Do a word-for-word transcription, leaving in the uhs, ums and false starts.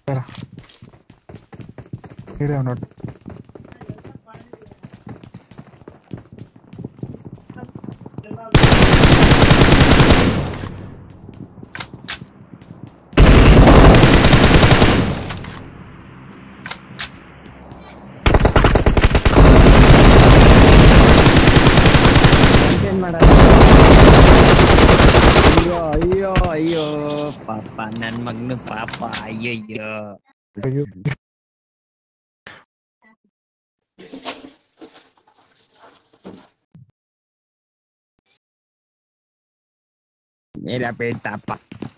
ಇರೇ ನೋಡ್ ಅಯ್ಯೋ ಅಯ್ಯೋ ಅಯ್ಯೋ ಪಾಪ ನನ್ ಮಗನು ಪಾಪ ಅಯ್ಯಯ್ಯೋ ಅಯ್ಯೋ ಮೇಲ ಪೇಟಪ್ಪ